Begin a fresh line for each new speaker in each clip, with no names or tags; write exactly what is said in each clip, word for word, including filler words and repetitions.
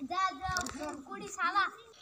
कुड़ी साला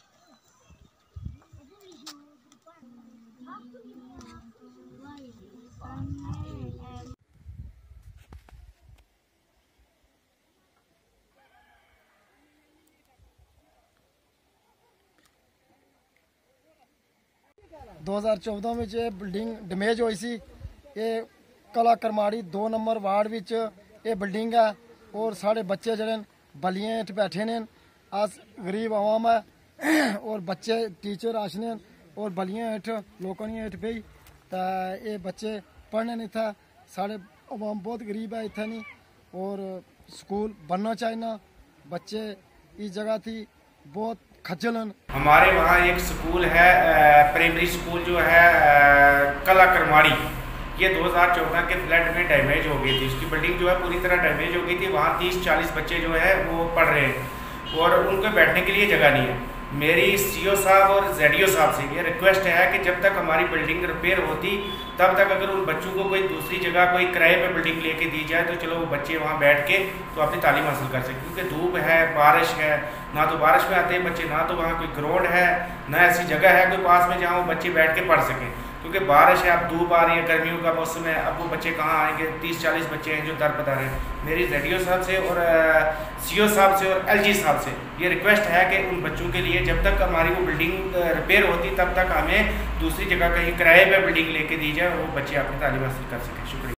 दो हज़ार चौदह में ये बिल्डिंग डैमेज हुई सी। ये कला करमाड़ी दो नंबर वार्ड विच ये बिल्डिंग है और साढ़े बच्चे जड़े बलियां हेठ बैठे ने। अस गरीब आवाम है और बच्चे टीचर आशने और बलियां हेठ लोगों हेठ पेई तो ये बच्चे पढ़ने नहीं था। साढ़े आवाम बहुत गरीब है इतना नहीं और स्कूल बनना चाहिए। बच्चे इस जगह थी बहुत खज्जलन।
हमारे वहाँ एक स्कूल है प्राइमरी स्कूल जो है कला करमाड़ी, ये दो हज़ार चौदह के फ्लड में डैमेज हो गई थी। उसकी बिल्डिंग जो है पूरी तरह डैमेज हो गई थी। वहाँ तीस चालीस बच्चे जो है वो पढ़ रहे हैं और उनको बैठने के लिए जगह नहीं है। मेरी सीओ साहब और जेडीओ साहब से ये रिक्वेस्ट है कि जब तक हमारी बिल्डिंग रिपेयर होती तब तक अगर उन बच्चों को कोई दूसरी जगह कोई किराए पे बिल्डिंग लेके दी जाए तो चलो वो बच्चे वहाँ बैठ के तो अपनी तालीम हासिल कर सकें। क्योंकि धूप है, बारिश है, ना तो बारिश में आते हैं बच्चे, ना तो वहाँ कोई ग्राउंड है, ना ऐसी जगह है कोई पास में जहाँ वो बच्चे बैठ के पढ़ सकें। क्योंकि बारिश है, अब धूप आ रही है, गर्मियों का मौसम है, अब वो बच्चे कहाँ आएंगे। तीस चालीस बच्चे हैं जो दर बदर हैं। मेरी जेडीओ साहब से और सीओ साहब से और एलजी साहब से ये रिक्वेस्ट है कि उन बच्चों के लिए जब तक हमारी वो बिल्डिंग रिपेयर होती तब तक हमें दूसरी जगह कहीं किराए पर बिल्डिंग लेके दी जाए और वो बच्चे अपनी तालीम हासिल कर सकें। शुक्रिया।